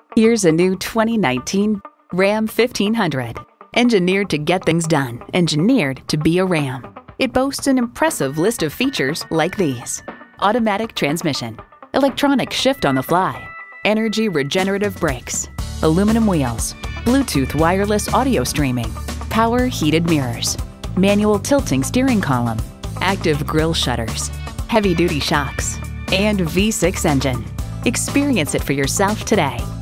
Here's a new 2019 Ram 1500. Engineered to get things done, engineered to be a Ram. It boasts an impressive list of features like these: automatic transmission, electronic shift on the fly, energy regenerative brakes, aluminum wheels, Bluetooth wireless audio streaming, power heated mirrors, manual tilting steering column, active grille shutters, heavy-duty shocks, and V6 engine. Experience it for yourself today.